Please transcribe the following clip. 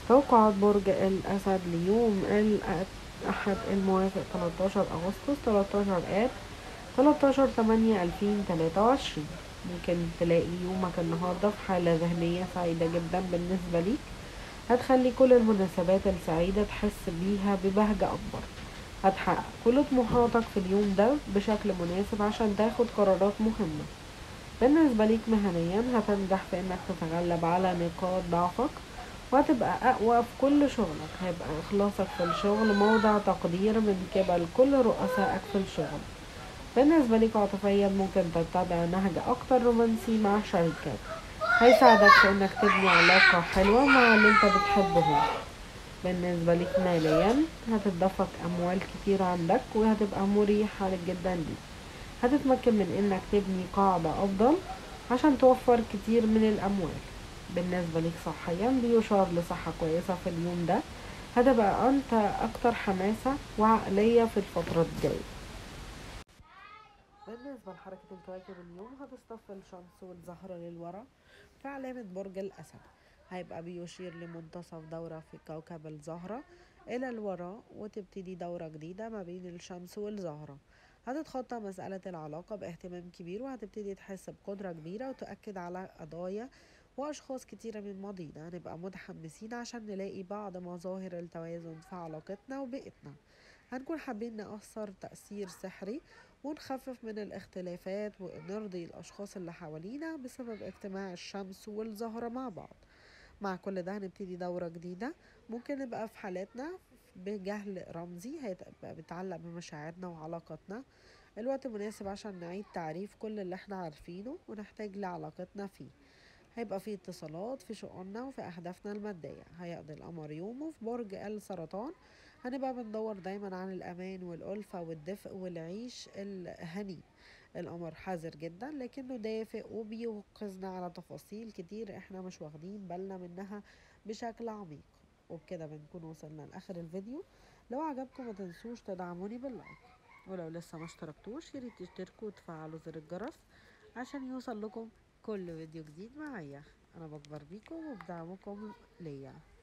توقعات برج الأسد ليوم الأحد الموافق 13 أغسطس 13 آب 13/8/2023. ممكن تلاقي يومك النهاردة في حالة ذهنية سعيدة جدا بالنسبة ليك، هتخلي كل المناسبات السعيدة تحس بيها ببهجة أكبر. هتحقق كل طموحاتك في اليوم ده بشكل مناسب عشان تاخد قرارات مهمة. بالنسبة ليك مهنيا هتنجح في انك تتغلب على نقاط ضعفك، وهتبقى اقوى في كل شغلك. هيبقى اخلاصك في الشغل موضع تقدير من قبل كل رؤسائك في الشغل. بالنسبة ليك عاطفيا ممكن تتبع نهج اكتر رومانسي مع شريكك، هيساعدك في انك تبني علاقة حلوة مع اللي انت بتحبه. بالنسبة ليك ماليا هتتدفق اموال كتير عندك وهتبقى مريحة جدا ليك. هتتمكن من انك تبني قاعدة افضل عشان توفر كتير من الاموال. بالنسبة ليك صحيا بيشار لصحة كويسة في اليوم ده، هتبقى انت اكتر حماسة وعقلية في الفترة الجاية. بالنسبة لحركة الكواكب اليوم هتصطف الشمس والزهرة للورا في علامة برج الأسد. هيبقى بيشير لمنتصف دورة في كوكب الزهرة إلى الوراء، وتبتدي دورة جديدة ما بين الشمس والزهرة. هتتخطى مسألة العلاقة باهتمام كبير، وهتبتدي تحس بقدرة كبيرة وتؤكد على قضايا وأشخاص كتيرة من ماضينا. هنبقى متحمسين عشان نلاقي بعض مظاهر التوازن في علاقتنا وبيئتنا. هنكون حابين نأثر تأثير سحري ونخفف من الاختلافات ونرضي الأشخاص اللي حوالينا بسبب اجتماع الشمس والزهرة مع بعض. مع كل ده هنبتدي دورة جديدة، ممكن نبقى في حالاتنا بجهل رمزي هيبقى بيتعلق بمشاعرنا وعلاقاتنا. الوقت مناسب عشان نعيد تعريف كل اللي احنا عارفينه ونحتاج لعلاقتنا فيه. هيبقى فيه اتصالات في شؤوننا وفي أهدافنا المادية. هيقضي القمر يومه في برج السرطان. هنبقى بندور دايما عن الأمان والألفة والدفء والعيش الهني. القمر حذر جدا لكنه دافئ وبيوقظنا على تفاصيل كتير احنا مش واخدين بالنا منها بشكل عميق. وبكده بنكون وصلنا لآخر الفيديو. لو عجبكم ما تنسوش تدعموني باللايك، ولو لسه ما اشتركتوش ياريت تشتركوا وتفعلوا زر الجرس عشان يوصل لكم كل فيديو جديد معايا. انا بكبر بيكم وبدعمكم ليا.